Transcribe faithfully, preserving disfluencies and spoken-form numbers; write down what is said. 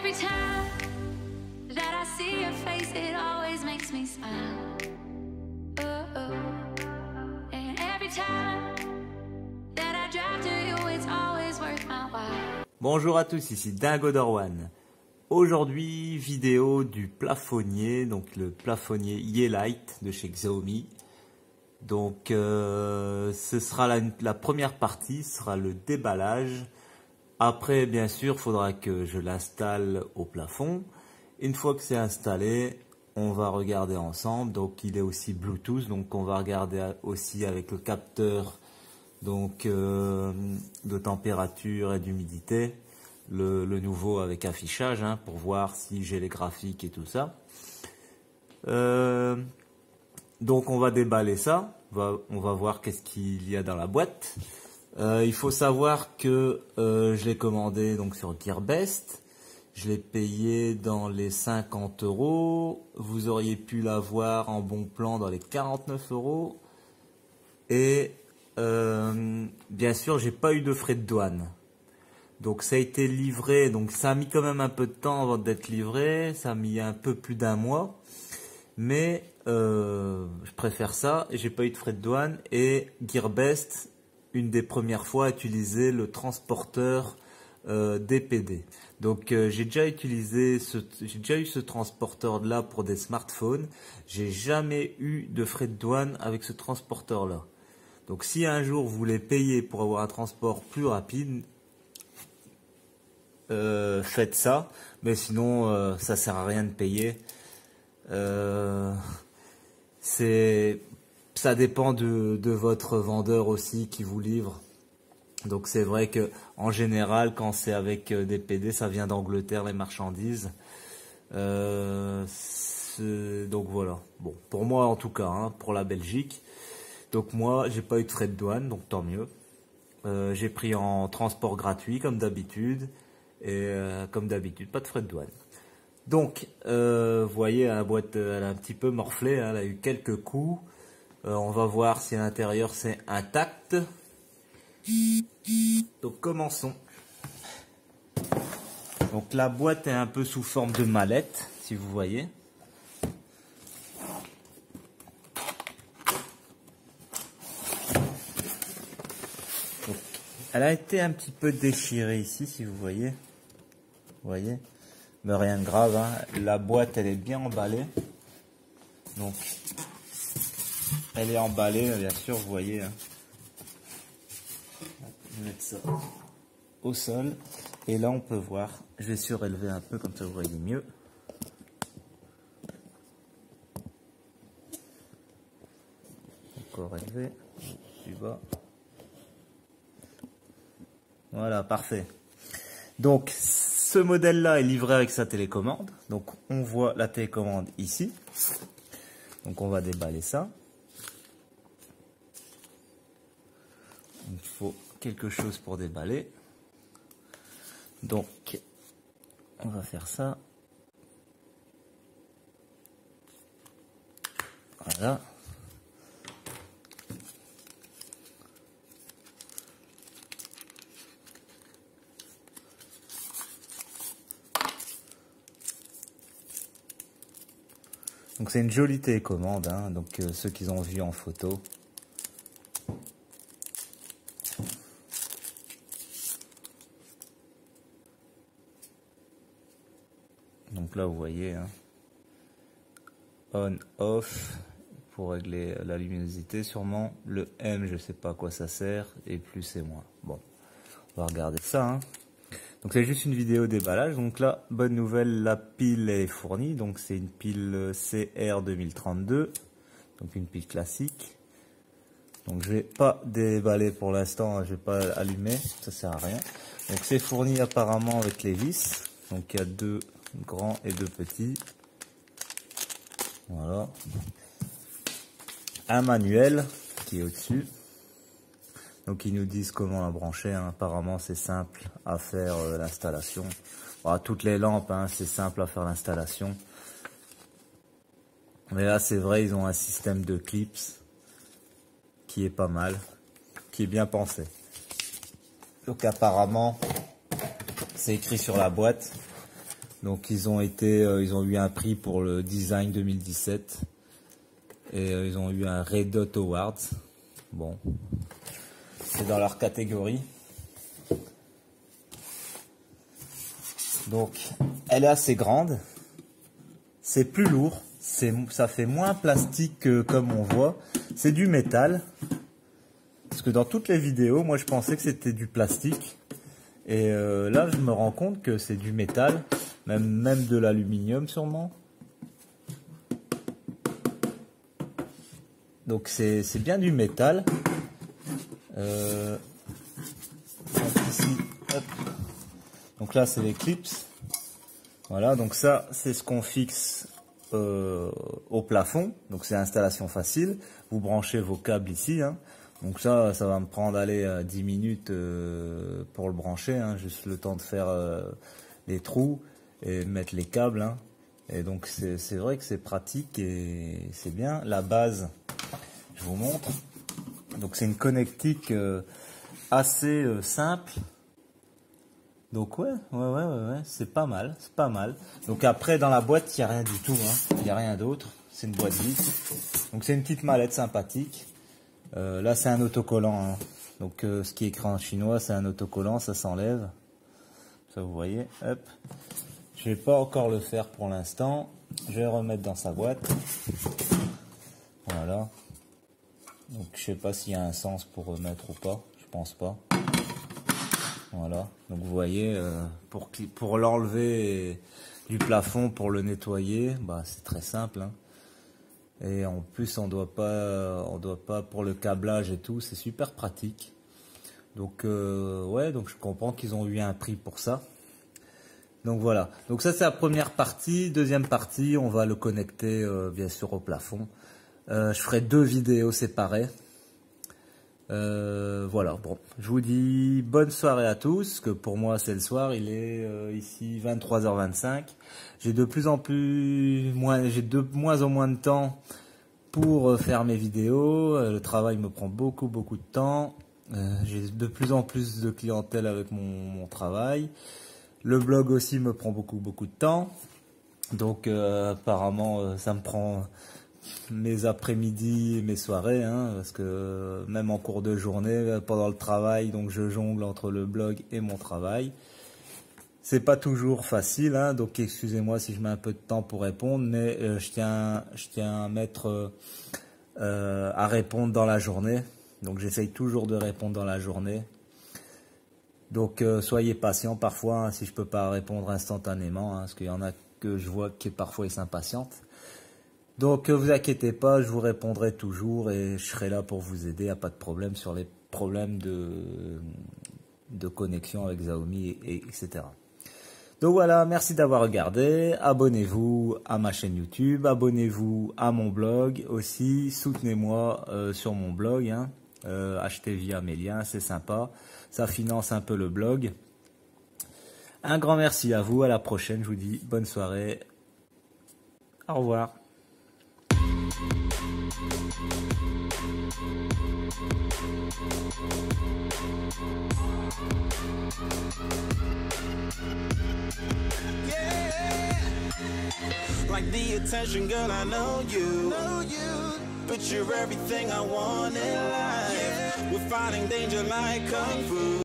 every time that I see your face, it always makes me smile. Oh, oh. And every time that I drive to you, it's always worth my while. Bonjour à tous, ici Dingo Dorwan. Aujourd'hui, vidéo du plafonnier, donc le plafonnier Yeelight de chez Xiaomi. Donc, euh, ce sera la, la première partie, ce sera le déballage. Après, bien sûr, il faudra que je l'installe au plafond. Une fois que c'est installé, on va regarder ensemble. Donc, il est aussi Bluetooth, donc on va regarder aussi avec le capteur donc euh, de température et d'humidité. Le, le nouveau avec affichage hein, pour voir si j'ai les graphiques et tout ça. Euh, donc on va déballer ça, on va, on va voir qu'est-ce qu'il y a dans la boîte. Euh, il faut savoir que euh, je l'ai commandé donc sur Gearbest, je l'ai payé dans les cinquante euros, vous auriez pu l'avoir en bon plan dans les quarante-neuf euros. Et euh, bien sûr j'ai pas eu de frais de douane. Donc ça a été livré, donc ça a mis quand même un peu de temps avant d'être livré, ça a mis un peu plus d'un mois, mais euh, je préfère ça, j'ai pas eu de frais de douane et Gearbest, une des premières fois, a utilisé le transporteur euh, D P D. Donc euh, j'ai déjà utilisé, ce, j'ai déjà eu ce transporteur là pour des smartphones, j'ai jamais eu de frais de douane avec ce transporteur là. Donc si un jour vous voulez payer pour avoir un transport plus rapide, Euh, faites ça, mais sinon euh, ça sert à rien de payer. Euh, c'est, ça dépend de, de votre vendeur aussi qui vous livre. Donc c'est vrai que en général quand c'est avec des P D, ça vient d'Angleterre les marchandises. Euh, donc voilà. Bon, pour moi en tout cas, hein, pour la Belgique. Donc moi j'ai pas eu de frais de douane, donc tant mieux. Euh, j'ai pris en transport gratuit comme d'habitude. Et euh, comme d'habitude, pas de frais de douane. Donc, euh, vous voyez, la boîte, elle a un petit peu morflé, hein, elle a eu quelques coups. Euh, on va voir si à l'intérieur c'est intact. Donc, commençons. Donc, la boîte est un peu sous forme de mallette, si vous voyez. Donc, elle a été un petit peu déchirée ici, si vous voyez. Vous voyez, mais rien de grave, hein. La boîte elle est bien emballée, donc elle est emballée bien sûr, vous voyez, hein. Je vais mettre ça au sol, et là on peut voir, je vais surélever un peu comme ça vous voyez mieux. Encore élevé, plus bas. Voilà, parfait. Donc ce modèle là est livré avec sa télécommande, donc on voit la télécommande ici, donc on va déballer ça. Il faut quelque chose pour déballer, donc on va faire ça, voilà. Donc c'est une jolie télécommande, hein, donc euh, ceux qui ont vu en photo. Donc là vous voyez, hein, on, off, pour régler la luminosité sûrement. Le M, je sais pas à quoi ça sert, et plus et moins. Bon, on va regarder ça. Hein. Donc c'est juste une vidéo déballage. Donc là, bonne nouvelle, la pile est fournie. Donc c'est une pile C R deux mille trente-deux. Donc une pile classique. Donc je vais pas déballer pour l'instant, je vais pas allumer, ça sert à rien. Donc c'est fourni apparemment avec les vis. Donc il y a deux grands et deux petits. Voilà. Un manuel qui est au-dessus. Donc ils nous disent comment la brancher, hein. Apparemment c'est simple à faire euh, l'installation. Voilà, toutes les lampes, hein, c'est simple à faire l'installation. Mais là c'est vrai, ils ont un système de clips qui est pas mal, qui est bien pensé. Donc apparemment c'est écrit sur la boîte. Donc ils ont été, euh, ils ont eu un prix pour le design deux mille dix-sept et euh, ils ont eu un Red Dot Awards. Bon, c'est dans leur catégorie. Donc elle est assez grande, c'est plus lourd, c'est, ça fait moins plastique que comme on voit, c'est du métal. Parce que dans toutes les vidéos, moi je pensais que c'était du plastique. Et euh, là je me rends compte que c'est du métal, même, même de l'aluminium sûrement. Donc c'est bien du métal. Euh, donc ici, hop. Donc là c'est les clips. Voilà, donc ça c'est ce qu'on fixe euh, au plafond. Donc c'est installation facile. Vous branchez vos câbles ici. Hein. Donc ça, ça va me prendre aller dix minutes euh, pour le brancher. Hein. Juste le temps de faire euh, les trous et mettre les câbles. Hein. Et donc c'est vrai que c'est pratique et c'est bien. La base, je vous montre. Donc c'est une connectique euh, assez euh, simple. Donc ouais, ouais, ouais, ouais, ouais c'est pas mal, c'est pas mal. Donc après dans la boîte, il n'y a rien du tout, hein. Il n'y a rien d'autre. C'est une boîte vide. Donc c'est une petite mallette sympathique. Euh, là c'est un autocollant. Hein. Donc euh, ce qui est écrit en chinois, c'est un autocollant, ça s'enlève. Ça vous voyez, hop. Je vais pas encore le faire pour l'instant. Je vais remettre dans sa boîte. Voilà. Donc je sais pas s'il y a un sens pour remettre ou pas. Je pense pas. Voilà, donc vous voyez, euh, pour, pour l'enlever du plafond, pour le nettoyer, bah, c'est très simple. Hein. Et en plus, on doit pas, on doit pas pour le câblage et tout, c'est super pratique. Donc euh, ouais, donc je comprends qu'ils ont eu un prix pour ça. Donc voilà, donc ça c'est la première partie. Deuxième partie, on va le connecter euh, bien sûr au plafond. Euh, je ferai deux vidéos séparées. Euh, voilà, bon, je vous dis bonne soirée à tous, que pour moi c'est le soir, il est euh, ici vingt-trois heures vingt-cinq. J'ai de plus en plus, moins, j'ai de moins en moins de temps pour euh, faire mes vidéos. Euh, le travail me prend beaucoup beaucoup de temps. Euh, j'ai de plus en plus de clientèle avec mon, mon travail. Le blog aussi me prend beaucoup beaucoup de temps. Donc euh, apparemment euh, ça me prend mes après-midi, mes soirées, hein, parce que même en cours de journée, pendant le travail, donc je jongle entre le blog et mon travail. C'est pas toujours facile, hein, donc excusez-moi si je mets un peu de temps pour répondre, mais euh, je tiens, je tiens à mettre, euh, à répondre dans la journée. Donc j'essaye toujours de répondre dans la journée. Donc euh, soyez patient parfois, hein, si je peux pas répondre instantanément, hein, parce qu'il y en a que je vois qui parfois ils s'impatientent. Donc, ne vous inquiétez pas, je vous répondrai toujours et je serai là pour vous aider, il n'y a pas de problème sur les problèmes de, de connexion avec Xiaomi, et, et, etc. Donc voilà, merci d'avoir regardé, abonnez-vous à ma chaîne YouTube, abonnez-vous à mon blog aussi, soutenez-moi euh, sur mon blog, hein, euh, achetez via mes liens, c'est sympa, ça finance un peu le blog. Un grand merci à vous, à la prochaine, je vous dis bonne soirée, au revoir. Yeah, like the attention, girl, I know you, know you. But you're everything I want in life. Yeah. We're fighting danger like kung fu.